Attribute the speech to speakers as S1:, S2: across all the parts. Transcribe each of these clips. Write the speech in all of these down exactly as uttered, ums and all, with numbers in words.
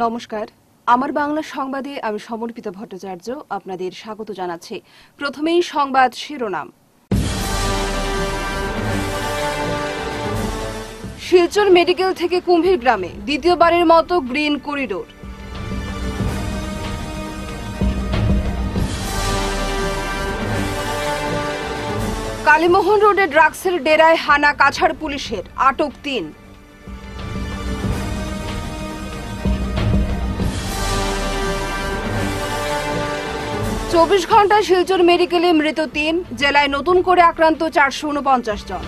S1: নমস্কার, আমার বাংলা সংবাদে আমি সমর্পিত ভট্টাচার্য আপনাদের স্বাগত জানাচ্ছি। প্রথমেই সংবাদ শিরোনাম। শিলচর মেডিকেল থেকে কুম্ভীর গ্রামে দ্বিতীয়বারের মতো গ্রিন করিডোর। কালীমোহন রোডে ড্রাগসের ডেরায় হানা কাছাড় পুলিশের, আটক তিন। চব্বিশ ঘন্টা শিলচর মেডিকেলে মৃত তিন, জেলায় নতুন করে আক্রান্ত চারশো উনপঞ্চাশ জন।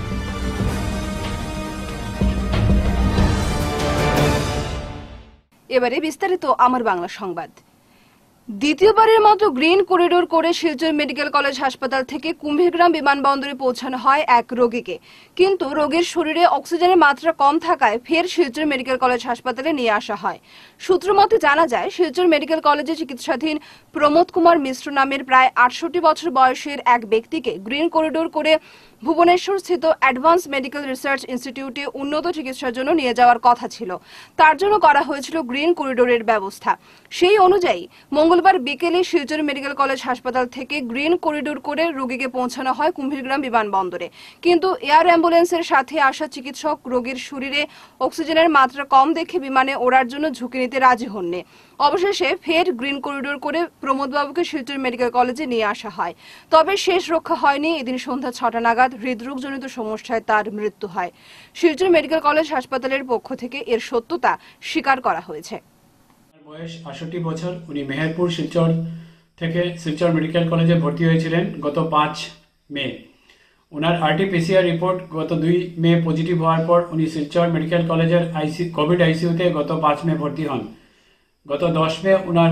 S1: এবারে বিস্তারিত আমার বাংলা সংবাদ। দ্বিতীয়বারের মতো গ্রিন করিডোর করে শিলচর মেডিকেল কলেজ হাসপাতাল থেকে কুম্ভীরগ্রাম বিমানবন্দরে পৌঁছানো হয় এক রোগীকে, কিন্তু রোগীর শরীরে অক্সিজেনের মাত্রা কম থাকায় ফের শিলচর মেডিকেল কলেজ হাসপাতালে নিয়ে আসা হয়। সূত্র মতে জানা যায়, শিলচর মেডিকেল কলেজে চিকিৎসাধীন প্রমোদ কুমার মিশ্র নামের প্রায় আটষট্টি বছর বয়সের এক ব্যক্তিকে গ্রিন করিডোর করে ভুবনেশ্বর স্থিত অ্যাডভান্স মেডিকেল রিসার্চ ইনস্টিটিউটে উন্নত চিকিৎসার জন্য নিয়ে যাওয়ার কথা ছিল। তার জন্য করা হয়েছিল গ্রিন করিডোরের ব্যবস্থা। সেই অনুযায়ী মঙ্গলবার বিকেলে শিলচর মেডিকেল কলেজ হাসপাতাল থেকে গ্রিন করিডোর করে রোগীকে পৌঁছানো হয় কুম্ভীরগ্রাম বিমানবন্দরে, কিন্তু এয়ার অ্যাম্বুলেন্সের সাথে আসা চিকিৎসক রোগীর শরীরে অক্সিজেনের মাত্রা কম দেখে বিমানে ওড়ার জন্য ঝুঁকি নিতে রাজি হননি। অবশেষে ফের গ্রিন করিডোর করে প্রমোদবাবুকে শিলচর মেডিকেল কলেজে নিয়ে আসা হয়। তবে শেষ রক্ষা হয়নি। এদিন সন্ধ্যা ছটা নাগাদ হৃদরোগজনিত সমস্যায় তার মৃত্যু হয়। শিলচর মেডিকেল কলেজ হাসপাতালের পক্ষ থেকে এর সত্যতা স্বীকার করা হয়েছে।
S2: বয়স আটষট্টি বছর। উনি মেহেরপুর শিলচর থেকে শিলচর মেডিকেল কলেজে ভর্তি হয়েছিলেন গত পাঁচ মে। ওনার আরটিপিসিআর রিপোর্ট গত দুই মে পজিটিভ হওয়ার পর উনি শিলচর মেডিকেল কলেজের আইসি কোভিড আইসিইউতে গত পাঁচ মে ভর্তি হন। গত দশ মে ওনার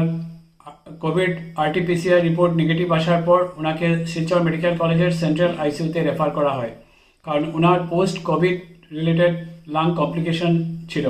S2: কোভিড আরটিপিসিআর রিপোর্ট নেগেটিভ আসার পর ওনাকে শিলচর মেডিকেল কলেজের সেন্ট্রাল আইসিইউতে রেফার করা হয়, কারণ ওনার post covid related lung complication ছিল।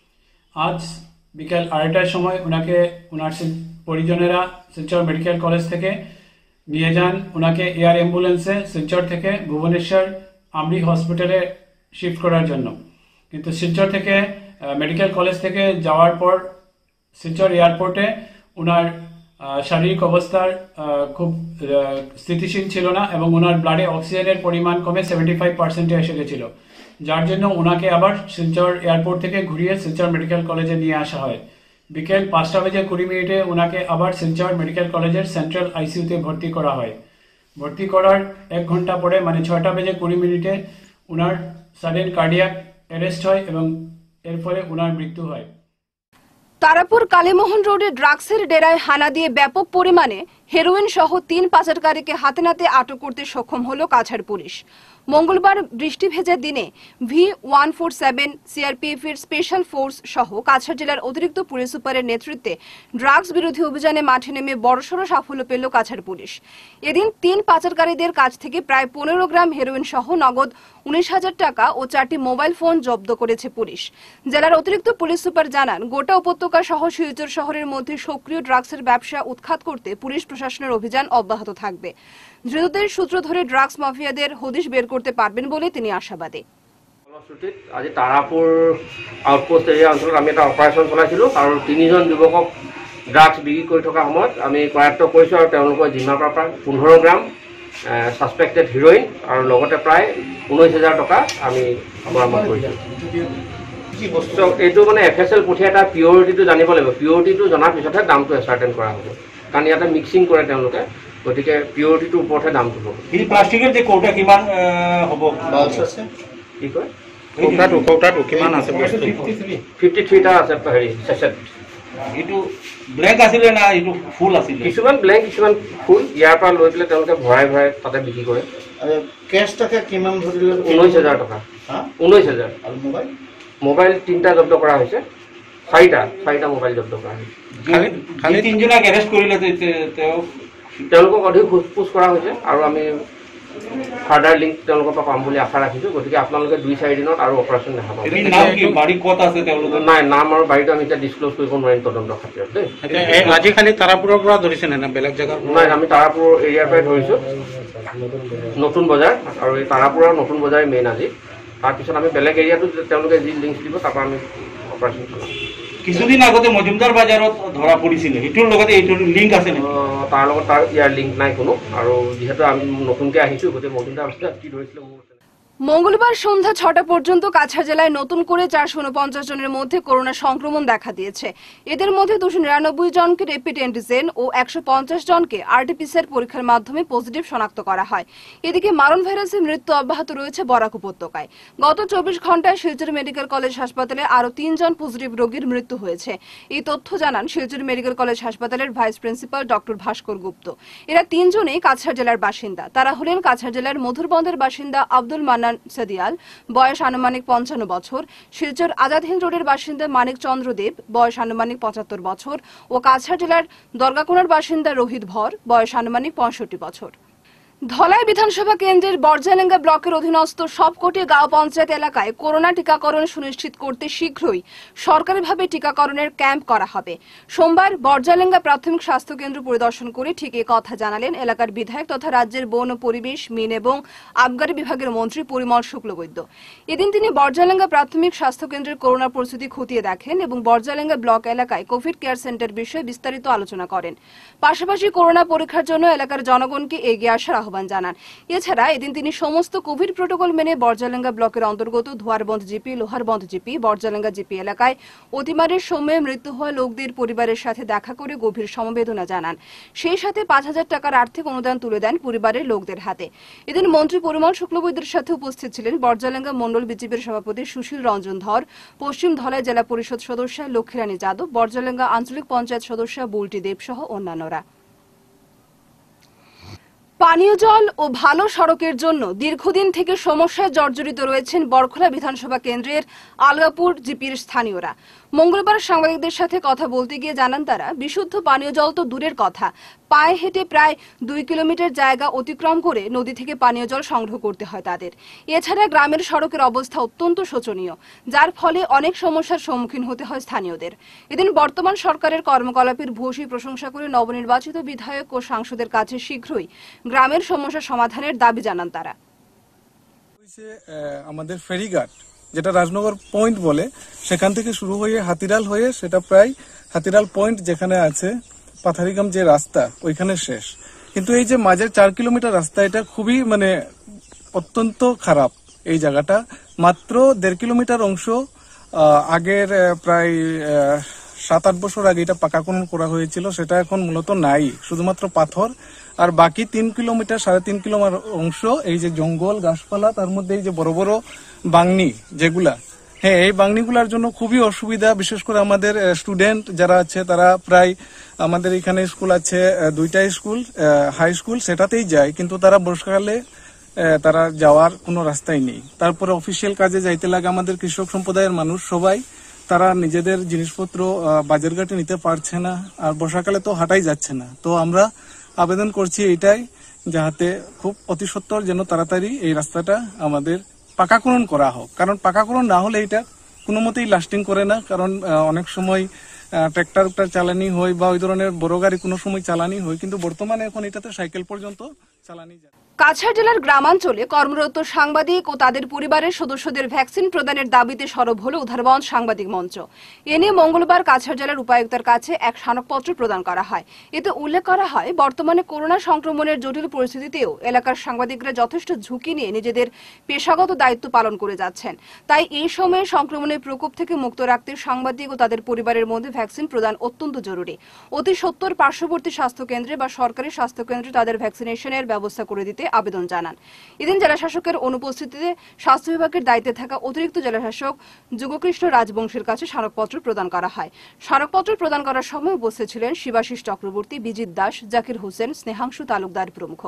S2: আজ বিকেল আড়াইটার সময় ওনাকে ওনার পরিজনেরা শিলচর মেডিকেল কলেজ থেকে নিয়ে যান। ওনাকে এয়ার অ্যাম্বুলেন্সে শিলচর থেকে ভুবনেশ্বর আমরি হসপিটালে শিফট করার জন্য, কিন্তু শিলচর থেকে মেডিকেল কলেজ থেকে যাওয়ার পর শিলচর এয়ারপোর্টে ওনার শারীরিক অবস্থার খুব স্থিতিশীল ছিল না এবং ওনার ব্লাডে অক্সিজেনের পরিমাণ কমে সেভেন্টি ফাইভ পার্সেন্টে এসে গেছিল, যার জন্য ওনাকে আবার শিলচর এয়ারপোর্ট থেকে ঘুরিয়ে শিলচর মেডিকেল কলেজে নিয়ে আসা হয়। বিকেল পাঁচটা বেজে কুড়ি মিনিটে ওনাকে আবার শিলচর মেডিকেল কলেজের সেন্ট্রাল আইসিইউতে ভর্তি করা হয়। ভর্তি করার এক ঘন্টা পরে মানে ছয়টা বেজে কুড়ি মিনিটে ওনার সাডেন কার্ডিয়াক অ্যারেস্ট হয় এবং এর ফলে ওনার মৃত্যু হয়।
S1: তারাপুর কালীমোহন রোডে ড্রাগসের ডেরায় হানা দিয়ে ব্যাপক পরিমাণে হেরোইন সহ তিন পাচারকারীকে হাতে নাতে আটক করতে সক্ষম হল কাছাড় পুলিশ। মঙ্গলবার বৃষ্টি ভেজা দিনে V one four seven CRPF এর স্পেশাল ফোর্স সহ কাছাড় জেলার অতিরিক্ত পুলিশ সুপারের নেতৃত্বে ড্রাগস বিরোধী অভিযানে মাঠে নেমে বড়সড় সাফল্য পেল কাছাড় পুলিশ। এদিন তিন পাচারকারীদের কাছ থেকে প্রায় পনেরো গ্রাম হেরোইন সহ নগদ উনিশ হাজার টাকা ও চারটি মোবাইল ফোন জব্দ করেছে পুলিশ। জেলার অতিরিক্ত পুলিশ সুপার জানান, গোটা উপত্যকা সহ শিলচর শহরের মধ্যে সক্রিয় ড্রাগসের ব্যবসা উৎখাত করতে পুলিশ প্রশাসনের অভিযান অব্যাহত থাকবে। ধৃতদের সূত্র ধরে ড্রাগস মাফিয়াদের হদিশ বের করতে পারবেন বলে তিনি আশাবাদী।
S3: আজি তারাপুর আউটপোস্ট এরিয়া অঞ্চলত আমি এটা অপাৰেশ্যন চলাইছিলোঁ আৰু তিনিজন যুৱকক ড্ৰাগছ বিক্ৰী কৰি থকা সময়ত আমি কৰায়ত্ব কৰিছোঁ আৰু তেওঁলোকৰ জিম্মাৰ পৰা প্ৰায় পোন্ধৰ গ্ৰাম ছাছপেক্টেড হিৰ'ইন আৰু লগতে প্ৰায় ঊনৈছ হাজাৰ টকা আমি বৰামদ কৰিছোঁ। এইটো মানে এফ এছ এল পঠিয়াই তাৰ পিয়ৰিটিটো জানিব লাগিব। পিয়ৰিটিটো জনাৰ পিছতহে দামটো এছাৰ্টেন কৰা হ'ব, কাৰণ ইয়াতে মিক্সিং কৰে তেওঁলোকে, গতিকে পিয়ৰিটিটোৰ ওপৰতহে দামটো হ'ব।
S4: এই প্লাষ্টিকৰ যে কৌটা কিমান হ'ব বাল্স আছে
S3: কি কয়
S4: কৌটাটো কৌটাটো কিমান আছে?
S3: ফিফটি থ্ৰীটা আছে হেৰি চেছেট।
S4: এইটো ব্লেংক আছিলে না এইটো ফুল আছিলে?
S3: কিছুমান ব্লেংক কিছুমান ফুল। ইয়াৰ পৰা লৈ পেলাই তেওঁলোকে ভৰাই ভৰাই তাতে বিক্ৰী কৰে।
S4: কেছ টকা কিমান ধৰিলে?
S3: ঊনৈছ হাজাৰ টকা। ঊনৈছ হাজাৰ। আৰু মোবাইল মোবাইল তিনিটা জব্দ কৰা হৈছে, চাৰিটা চাৰিটা মোবাইল জব্দ কৰা হৈছে।
S4: খালি তিনিজনক এৰেষ্ট কৰিলে তেওঁ
S3: তেওঁলোকক অধিক সোধপোছ কৰা হৈছে আৰু আমি ফাৰ্ডাৰ লিংক তেওঁলোকৰ পৰা পাম বুলি আশা ৰাখিছোঁ। গতিকে আপোনালোকে দুই চাৰি দিনত আৰু অপাৰেশ্যন দেখা পাব। নাই, নাম আৰু বাৰীটো আমি এতিয়া ডিছক্ল'জ কৰিব নোৱাৰিম তদন্ত খাতিৰত দেই।
S4: আজি খালি তাৰাপুৰৰ পৰা ধৰিছে নে বেলেগ জেগাৰ?
S3: নাই, আমি তাৰাপুৰ এৰিয়াৰ পৰাই ধৰিছোঁ, নতুন বজাৰ, আৰু এই তাৰাপুৰ আৰু নতুন বজাৰে মেইন আজি। তাৰপিছত আমি বেলেগ এৰিয়াটো তেওঁলোকে যি লিংক দিব তাৰপৰা আমি অপাৰেশ্যন চলাম।
S4: কিছুদিন আগতে মজুমদার বাজাৰত ধৰা পৰিছিলে, এইটোৰ লগতে এইটোৰ লিংক আছে নেকি?
S3: আহ, তাৰ লগত তাৰ ইয়াৰ লিংক নাই কোনো, আৰু যিহেতু আমি নতুনকৈ আহিছোঁ গতিকে মজুমদাৰ বাজাৰত কি ধৰিছিলে মোৰ
S1: মঙ্গলবার সন্ধ্যা ছটা পর্যন্ত কাছাড় জেলায় নতুন করে চারশো উনপঞ্চাশ জনের মধ্যে করোনা সংক্রমণ দেখা দিয়েছে। এদের মধ্যে দুশো নিরানব্বই জনকে র্যাপিড অ্যান্টিজেন ও একশো পঞ্চাশ জনকে আরটিপিসিআর পরীক্ষার মাধ্যমে পজিটিভ শনাক্ত করা হয়। এদিকে মারণ ভাইরাসের মৃত্যু অব্যাহত রয়েছে বরাক উপত্যকায়। গত চব্বিশ ঘন্টায় শিলচর মেডিকেল কলেজ হাসপাতালে আরও তিনজন পজিটিভ রোগীর মৃত্যু হয়েছে। এই তথ্য জানান শিলচর মেডিকেল কলেজ হাসপাতালের vice principal doctor Bhaskar Gupta. এরা তিনজনেই কাছাড় জেলার বাসিন্দা। তারা হলেন কাছাড় জেলার মধুরবন্দের বাসিন্দা আব্দুল মান্নান সাদিয়াল, বয়স আনুমানিক পঞ্চান্ন বছর, শিলচর আজাদ হিন্দ রোডের বাসিন্দা মানিক চন্দ্র দেব, বয়স আনুমানিক পঁচাত্তর বছর ও কাছাড় জেলার দরগাকোনার বাসিন্দা রোহিত ভর, বয়স আনুমানিক পঁয়ষট্টি বছর। ধলাই বিধানসভা কেন্দ্রের বর্জালেঙ্গা ব্লকের অধীনস্থ সবকটি গাঁও পঞ্চায়েত এলাকায় করোনা টিকাকরণ সুনিশ্চিত করতে শীঘ্রই সরকারিভাবে টিকাকরণের ক্যাম্প করা হবে। সোমবার বর্জালেঙ্গা প্রাথমিক স্বাস্থ্য কেন্দ্র পরিদর্শন করে ঠিক এই কথা জানালেন এলাকার বিধায়ক তথা রাজ্যের বন ও পরিবেশ, মিন এবং আবগারি বিভাগের মন্ত্রী পরিমল শুক্লবৈদ্য। এদিন তিনি বর্জালেঙ্গা প্রাথমিক স্বাস্থ্য কেন্দ্রের করোনা পরিস্থিতি খতিয়ে দেখেন এবং বর্জালেঙ্গা ব্লক এলাকায় কোভিড কেয়ার সেন্টার বিষয়ে বিস্তারিত আলোচনা করেন। পাশাপাশি করোনা পরীক্ষার জন্য এলাকার জনগণকে এগিয়ে আসার আহ্বান জানান। এছাড়া এদিন তিনি সমস্ত কোভিড প্রোটোকল মেনে বর্জালেঙ্গা ব্লকের অন্তর্গত Dhoarband GP, Loharband GP, Borjalenga GP এলাকায় অতিমারির সময়ে মৃত্যু হওয়া লোকদের পরিবারের সাথে দেখা করে গভীর সমবেদনা জানান। সেই সাথে পাঁচ হাজার টাকার আর্থিক অনুদান তুলে দেন পরিবারের লোকদের হাতে। এদিন মন্ত্রী পরিমল শুক্লবৈদ্যের সাথে উপস্থিত ছিলেন বর্জালেঙ্গা মন্ডল বিজেপির সভাপতি সুশীল রঞ্জন ধর, পশ্চিম ধলাই জেলা পরিষদ সদস্য লক্ষ্মীরানী যাদব, বর্জালেঙ্গা আঞ্চলিক পঞ্চায়েত সদস্য বুলটি দেব সহ অন্যান্যরা। পানীয় জল ও ভালো সড়কের জন্য দীর্ঘদিন থেকে সমস্যায় জর্জরিত রয়েছেন বরখলা বিধানসভা কেন্দ্রের আলগাপুর জিপির স্থানীয়রা। মঙ্গলবার সাংবাদিকদের সাথে কথা বলতে গিয়ে জানান তারা, বিশুদ্ধ পানীয় জল তো দূরের কথা, পায়ে হেঁটে প্রায় দুই কিলোমিটার জায়গা অতিক্রম করে নদী থেকে পানীয় জল সংগ্রহ করতে হয় তাদের। এছাড়া গ্রামের সড়কের অবস্থা অত্যন্ত শোচনীয়, যার ফলে অনেক সমস্যার সম্মুখীন হতে হয় স্থানীয়দের। এদিন বর্তমান সরকারের কর্মকলাপের ভূয়সী প্রশংসা করে নবনির্বাচিত বিধায়ক ও সাংসদের কাছে শীঘ্রই গ্রামের সমস্যা সমাধানের দাবি জানান তারা।
S5: আমাদের ফেরিঘাট যেটা রাজনগর পয়েন্ট বলে, সেখান থেকে শুরু হয়ে হাতিরাল হয়ে সেটা প্রায় হাতিরাল পয়েন্ট যেখানে আছে পাথারিগাম যে রাস্তা ওইখানে শেষ। কিন্তু এই যে মাঝের চার কিলোমিটার রাস্তা, এটা খুবই মানে অত্যন্ত খারাপ। এই জায়গাটা মাত্র দেড় কিলোমিটার অংশ আগের প্রায় সাত আট বছর আগে এটা পাকাকরণ করা হয়েছিল, সেটা এখন মূলত নাই, শুধুমাত্র পাথর। আর বাকি তিন কিলোমিটার সাড়ে তিন কিলোমিটার অংশ এই যে জঙ্গল গাছপালা, তার মধ্যে এই যে বড় বড় বাংনি যেগুলা, হ্যাঁ এই বাংনিগুলার জন্য খুবই অসুবিধা। বিশেষ করে আমাদের স্টুডেন্ট যারা আছে তারা প্রায়, আমাদের এখানে স্কুল আছে দুইটা স্কুল, হাই স্কুল, সেটাতেই যায়, কিন্তু তারা বর্ষাকালে তারা যাওয়ার কোনো রাস্তাই নেই। তারপরে অফিসিয়াল কাজে যাইতে লাগে আমাদের কৃষক সম্প্রদায়ের মানুষ সবাই, তারা নিজেদের জিনিসপত্র বাজারঘাটে নিতে পারছে না, আর বর্ষাকালে তো হাঁটাই যাচ্ছে না। তো আমরা আবেদন করছি এইটাই, যাতে খুব অতি সত্বর যেন তাড়াতাড়ি এই রাস্তাটা আমাদের পাকাকরণ করা হোক। কারণ পাকাকরণ না হলে এটা কোনো মতেই লাস্টিং করে না। কারণ অনেক সময় ট্র্যাক্টর উক্টার চালানি হয় বা ওই ধরনের বড় গাড়ি কোনো সময় চালানি হয়, কিন্তু বর্তমানে এখন এটাতে সাইকেল পর্যন্ত চালানি যায়।
S1: কাছাড় জেলার গ্রামাঞ্চলে কর্মরত সাংবাদিক ও তাদের পরিবারের সদস্যদের ভ্যাকসিন প্রদানের দাবিতে সরব হল উধারবন্দ সাংবাদিক মঞ্চ। এ নিয়ে মঙ্গলবার কাছাড় জেলার উপায়ুক্তের কাছে এক স্মারকপত্র প্রদান করা হয়। এতে উল্লেখ করা হয়, বর্তমানে করোনা সংক্রমণের জটিল পরিস্থিতিতেও এলাকার সাংবাদিকরা যথেষ্ট ঝুঁকি নিয়ে নিজেদের পেশাগত দায়িত্ব পালন করে যাচ্ছেন। তাই এই সময়ে সংক্রমণের প্রকোপ থেকে মুক্ত রাখতে সাংবাদিক ও তাদের পরিবারের মধ্যে ভ্যাকসিন প্রদান অত্যন্ত জরুরি। অতি সত্বর পার্শ্ববর্তী স্বাস্থ্যকেন্দ্রে বা সরকারি স্বাস্থ্যকেন্দ্রে তাদের ভ্যাকসিনেশনের ব্যবস্থা করে দিতে আবেদন জানান। এদিন জেলাশাসকের অনুপস্থিতিতে স্বাস্থ্য বিভাগের দায়িত্বে থাকা অতিরিক্ত জেলাশাসক যুগকৃষ্ণ রাজবংশীর কাছে স্মারকপত্র প্রদান করা হয়। স্মারকপত্র প্রদান করার সময় উপস্থিত ছিলেন শিবাশিস চক্রবর্তী, বিজিত দাস, জাকির হোসেন, স্নেহাংশু তালুকদার প্রমুখ।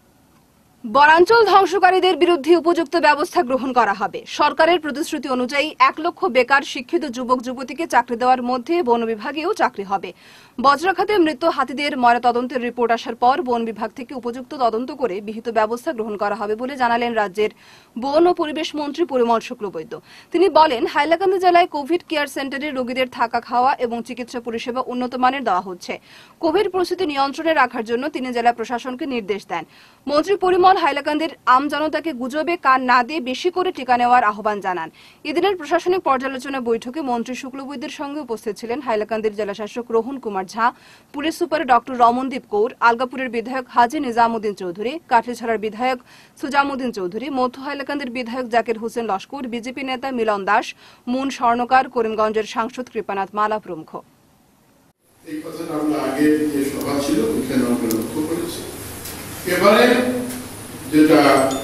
S1: বনাঞ্চল ধ্বংসকারীদের বিরুদ্ধে উপযুক্ত ব্যবস্থা গ্রহণ করা হবে। সরকারের প্রতিশ্রুতি অনুযায়ী এক লক্ষ বেকার শিক্ষিত যুবক যুবতীকে চাকরি দেওয়ার মধ্যে বন বিভাগেও চাকরি হবে। বজ্রাঘাতে মৃত হাতিদের ময়নাতদন্তের রিপোর্ট আসার পর বন বিভাগ থেকে উপযুক্ত তদন্ত করে বিহিত ব্যবস্থা গ্রহণ করা হবে বলে জানালেন রাজ্যের বন ও পরিবেশ মন্ত্রী পরিমল শুক্লবৈদ্য। তিনি বলেন, হাইলাকান্দি জেলায় কোভিড কেয়ার সেন্টারে রোগীদের থাকা খাওয়া এবং চিকিৎসা পরিষেবা উন্নত মানের দেওয়া হচ্ছে। কোভিড পরিস্থিতি নিয়ন্ত্রণে রাখার জন্য তিনি জেলা প্রশাসনকে নির্দেশ দেন। মন্ত্রী পরিমল হাইলাকান্দির আমজনতাকে গুজবে কান না দিয়ে বেশি করে টিকা নেওয়ার আহ্বান জানান। এদিনের প্রশাসনিক পর্যালোচনা বৈঠকে মন্ত্রী শুক্লবৈদ্যের সঙ্গে উপস্থিত ছিলেন হাইলাকান্দির জেলাশাসক Rohan Kumar Jha, police super doctor Ramandeep Kaur, আলগাপুরের বিধায়ক হাজী নিজামুদ্দিন চৌধুরী, কাটলিছড়ার বিধায়ক সুজামুদ্দিন চৌধুরী, মধ্য হাইলাকান্দির বিধায়ক জাকির হোসেন লস্কর, বিজেপি নেতা মিলন দাস, মুন স্বর্ণকার, করিমগঞ্জের সাংসদ কৃপানাথ মালা প্রমুখ।
S6: এই কথাটা আমরা আগে যে সভা ছিল ওইখানে আমরা লক্ষ্য করেছি। এবারে যেটা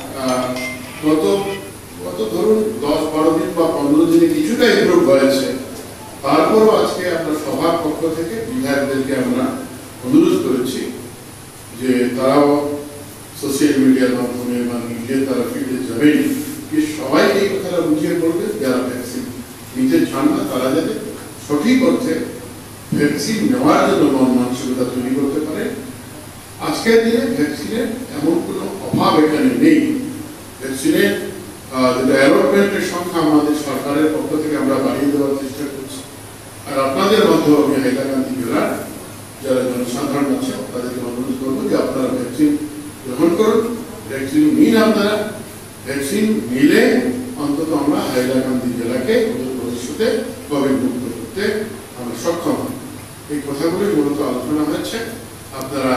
S6: গত গত ধরুন দশ বারো দিন বা পনেরো দিনে কিছুটা ইমপ্রুভ হয়েছে, তারপরও আজকে আমরা সভার পক্ষ থেকে বিধায়কদেরকে আমরা অনুরোধ করেছি যে তারাও সোশ্যাল মিডিয়ার মাধ্যমে বা মিডিয়ার তারা ফিল্ডে যাবেন, যে সবাই এই কথাটা বুঝিয়ে বলবে যারা ভ্যাকসিন নিতে চান না তারা যাতে সঠিক অর্থে ভ্যাকসিন নেওয়ার জন্য মন মানসিকতা তৈরি করতে পারে। আজকের দিনে ভ্যাকসিনের এমন কোনো অভাব এখানে নেই। ভ্যাকসিনের যেটা অ্যালটমেন্টের সংখ্যা আমাদের সরকারের পক্ষ থেকে আমরা বাড়িয়ে দেওয়ার চেষ্টা করছি। আর আপনাদের মাধ্যমে আমি হাইলাকান্দি জেলার যারা জনসাধারণ আছে তাদেরকে অনুরোধ করবো যে আপনারা ভ্যাকসিন গ্রহণ করুন, ভ্যাকসিন নিন। আপনারা ভ্যাকসিন নিলে অন্তত আমরা হাইলাকান্দি জেলাকে ভবিষ্যতে কোভিড মুক্ত করতে আমরা সক্ষম হব। এই কথাগুলি মূলত আলোচনা হয়েছে। আপনারা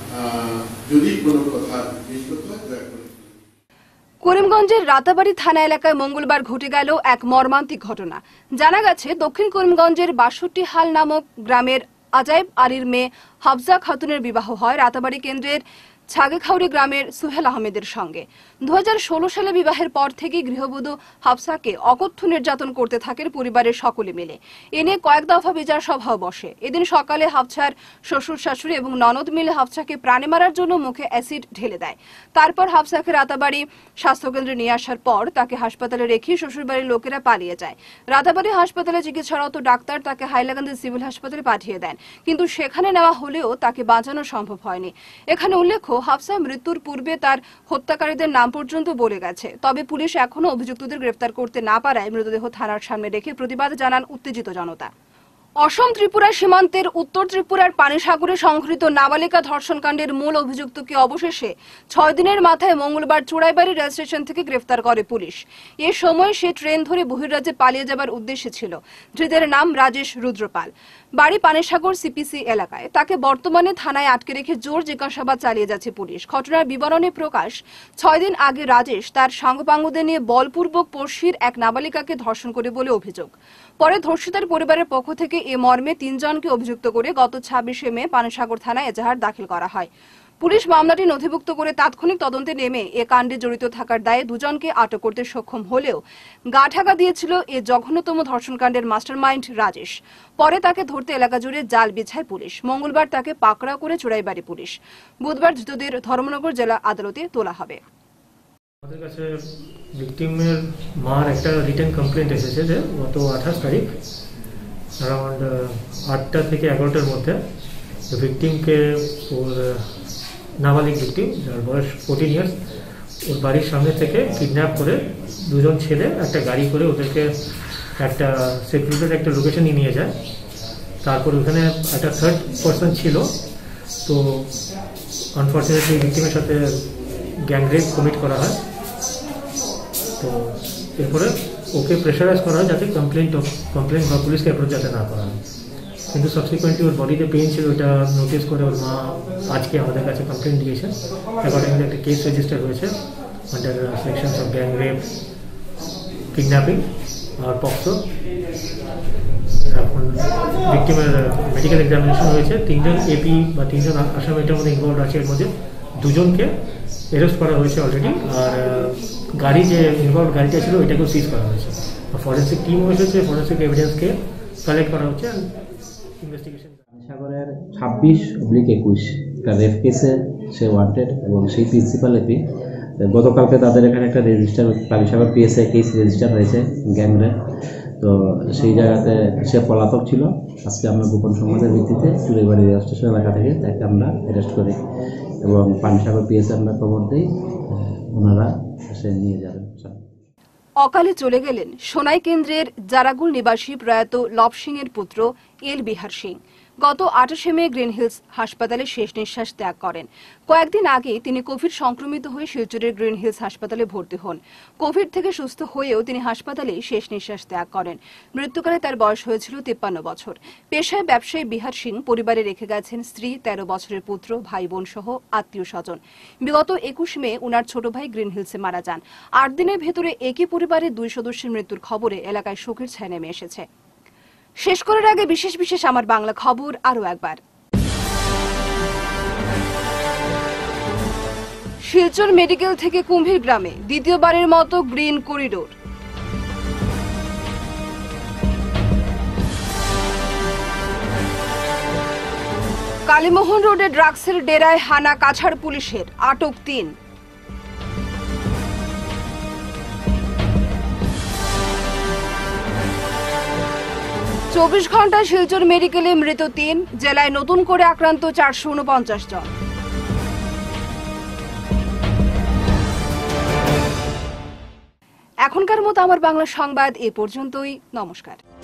S6: যদি কোনো কথা জিজ্ঞেস করতে হয় দয়া করে।
S1: করিমগঞ্জের রাতাবাড়ি থানা এলাকায় মঙ্গলবার ঘটে গেল এক মর্মান্তিক ঘটনা। জানা গেছে, দক্ষিণ করিমগঞ্জের বাষট্টি হাল নামক গ্রামের আজাইব আলীর মেয়ে হাফজা খাতুনের বিবাহ হয় রাতাবাড়ি কেন্দ্রের ছাগেখাউড়ি গ্রামের সুহেল আহমেদের সঙ্গে। দু হাজার ষোলো সালে বিবাহের পর থেকে গৃহবধূ হাফসাকে অকথ্য নির্যাতন করতে থাকেন পরিবারের সকলে মিলে। এ নিয়ে কয়েক দফা বিচার সভাও বসে। এদিন সকালে হাফসার শ্বশুর শাশুড়ি এবং ননদ মিলে হাফসাকে প্রাণে মারার জন্য মুখে অ্যাসিড ঢেলে দেয়। তারপর হাফসাকে রাতাবাড়ি স্বাস্থ্যকেন্দ্রে নিয়ে আসার পর তাকে হাসপাতালে রেখে শ্বশুরবাড়ির লোকেরা পালিয়ে যায়। রাতাবাড়ি হাসপাতালে চিকিৎসারত ডাক্তার তাকে হাইলাকান্দি সিভিল হাসপাতালে পাঠিয়ে দেন, কিন্তু সেখানে নেওয়া হলেও তাকে বাঁচানো সম্ভব হয়নি। এখানে উল্লেখ্য, হাফসা মৃত্যুর পূর্বে তার হত্যাকারীদের নাম পর্যন্ত বলে গেছে। তবে পুলিশ এখনো অভিযুক্তদের গ্রেফতার করতে না পারায় মৃতদেহ থানার সামনে রেখে প্রতিবাদ জানান উত্তেজিত জনতা। অসম ত্রিপুরা সীমান্তের উত্তর ত্রিপুরার পানিসাগরে সংঘটিত নাবালিকা ধর্ষণকাণ্ডের মূল অভিযুক্তকে অবশেষে ছয় দিনের মাথায় মঙ্গলবার চোরাইবাড়ি রেল স্টেশন থেকে গ্রেফতার করে পুলিশ। এ সময় সে ট্রেন ধরে বহির্রাজ্যে পালিয়ে যাবার উদ্দেশ্যে ছিল। ধৃতের নাম রাজেশ রুদ্রপাল, বাড়ি পানিসাগর সিপিসি এলাকায়। তাকে বর্তমানে থানায় আটকে রেখে জোর জিজ্ঞাসাবাদ চালিয়ে যাচ্ছে পুলিশ। ঘটনার বিবরণে প্রকাশ, ছয় দিন আগে রাজেশ তার সাঙ্গপাঙ্গদের নিয়ে বলপূর্বক পড়শির এক নাবালিকাকে ধর্ষণ করে বলে অভিযোগ। পরে ধর্ষিতার পরিবারের পক্ষ থেকে এ মর্মে তিনজনকে অভিযুক্ত করে গত ছাব্বিশে মে পানিসাগর থানায় এজাহার দাখিল করা হয়। পুলিশ মামলাটি নথিভুক্ত করে তাৎক্ষণিক তদন্তে নেমে এ কাণ্ডে জড়িত থাকার দায়ে দুজনকে আটক করতে সক্ষম হলেও গা ঢাকা দিয়েছিল এ জঘন্যতম ধর্ষণকাণ্ডের মাস্টারমাইন্ড রাজেশ। পরে তাকে ধরতে এলাকা জুড়ে জাল বিছায় পুলিশ। মঙ্গলবার তাকে পাকড়াও করে চোরাইবাড়ি পুলিশ। বুধবার ধৃতদের ধর্মনগর জেলা আদালতে তোলা হবে।
S7: আমাদের কাছে ভিকটিমের মার একটা রিটেন কমপ্লেন্ট এসেছে যে গত আঠাশ তারিখ অ্যারাউন্ড আটটা থেকে এগারোটার মধ্যে ভিকটিমকে ওর নাবালিক ভিকটিম যার বয়স ফোরটিন ইয়ার্স ওর বাড়ির সামনে থেকে কিডন্যাপ করে দুজন ছেলে একটা গাড়ি করে ওদেরকে একটা সিকিউরিটির একটা লোকেশনে নিয়ে যায়। তারপর ওখানে একটা থার্ড পার্সন ছিল, তো আনফর্চুনেটলি ভিকটিমের সাথে গ্যাংরেপ কমিট করা হয়। তো এরপরে ওকে প্রেশারাইজ করা হয় যাতে কমপ্লেন কমপ্লেন বা পুলিশকে অ্যাপ্রোচ যাতে না করা হয়। কিন্তু সাবসিকুয়েন্টলি ওর বডিতে পেইন ছিল, ওটা নোটিস করে ওর মা আজকে আমাদের কাছে কমপ্লেন দিয়েছে। অ্যাকর্ডিংলি একটা কেস রেজিস্টার হয়েছে under sections of gang rape, kidnapping আর পক্সো। এখন ভিকটিমের মেডিকেল এক্সামিনেশন হয়েছে। তিনজন এপি বা তিনজন আসামি এটার মধ্যে ইনভলভ আছে। এর মধ্যে দুজনকে অ্যারেস্ট করা হয়েছে অলরেডি, আর গাড়ি যে ইনভলভ গাড়িটা ছিল ওইটাকেও সিজ করা হয়েছে। ফরেন্সিক টিম হয়েছে, ফরেন্সিক এভিডেন্সকে কালেক্ট করা হচ্ছে ইনভেস্টিগেশন।
S8: সাগরের ছাব্বিশ অব্লিক একুশ একটা রেপ কেসে সে ওয়ান্টেড এবং সেই প্রিন্সিপাল এপি গতকালকে তাদের এখানে একটা register Panisagar PSI case register হয়েছে গ্যাং রেপ। তো সেই জায়গাতে সে পলাতক ছিল। আজকে আমরা গোপন সংবাদের ভিত্তিতে চুড়াইবাড়ি রেল স্টেশন এলাকা থেকে তাকে আমরা অ্যারেস্ট করি এবং পানিসাগর পিএসআই আমরা খবর দিই, ওনারা সে নিয়ে যাবেন।
S1: অকালে চলে গেলেন সোনাই কেন্দ্রের জারাগুল নিবাসী প্রয়াত লব সিং এর পুত্র এল বিহার সিং। গত আঠাশে মে গ্রিন হিলস হাসপাতালে শেষ নিঃশ্বাস ত্যাগ করেন। কয়েকদিন আগে তিনি কোভিড সংক্রমিত হয়ে শিলচরের গ্রিন হিলস হাসপাতালে ভর্তি হন। কোভিড থেকে সুস্থ হয়েও তিনি হাসপাতালে শেষ নিঃশ্বাস ত্যাগ করেন। মৃত্যুকালে তার বয়স হয়েছিল তিপ্পান্ন বছর। পেশায় ব্যবসায়ী বিহার সিং পরিবারে রেখে গেছেন স্ত্রী, তেরো বছরের পুত্র, ভাই বোন সহ আত্মীয় স্বজন। বিগত একুশ মে উনার ছোট ভাই গ্রিন হিলসে মারা যান। আট দিনের ভেতরে একই পরিবারের দুই সদস্যের মৃত্যুর খবরে এলাকায় শোকের ছায়া নেমে এসেছে। শেষ করার আগে বিশেষ বিশেষ আমার বাংলা খবর আরও একবার। শিলচর মেডিকেল থেকে কুম্ভীর গ্রামে দ্বিতীয়বারের মতো গ্রিন করিডোর। কালীমোহন রোডে ড্রাগসের ডেরায় হানা কাছাড় পুলিশের, আটক তিন। চব্বিশ ঘন্টা শিলচর মেডিকেলে মৃত তিন, জেলায় নতুন করে আক্রান্ত চারশো উনপঞ্চাশ জন। এখনকার মতো আমার বাংলা সংবাদ এ পর্যন্তই। নমস্কার।